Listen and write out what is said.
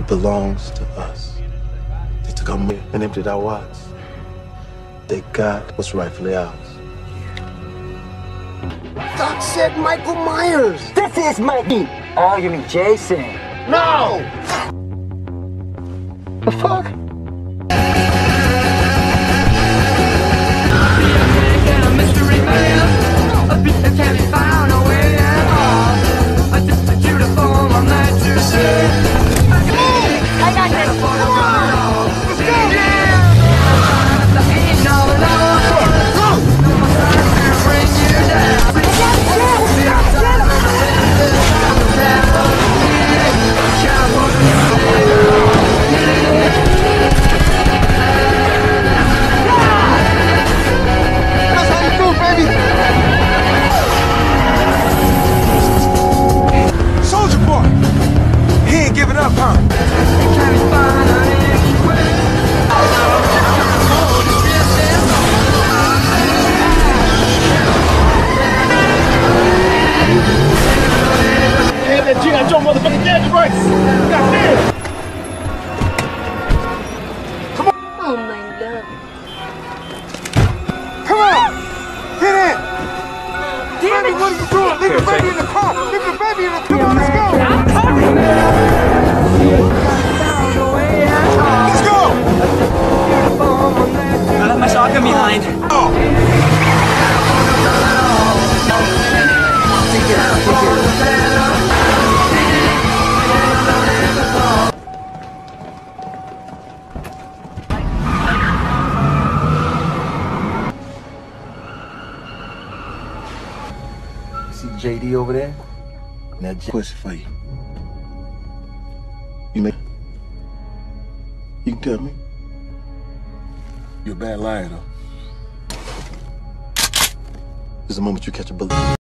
belongs to us. They took our money and emptied our wallets. They got what's rightfully ours. Doc said Michael Myers. This is Mikey. Oh, you mean Jason? No! The fuck? I got this. Come on! Let's go! That's how you do, baby! Soldier boy! He ain't giving up, huh? Damn, that G.I. Joe motherfucking gadget right! God damn! Come on! Oh my God. Come on! Get in! Damn it! What are you doing? Leave the baby in the car! Leave the baby in the car! Come on, let's go! Let's go! I left my shotgun behind. See JD over there? Now, question for you. You can tell me. You're a bad liar, though. There's a moment you catch a bullet.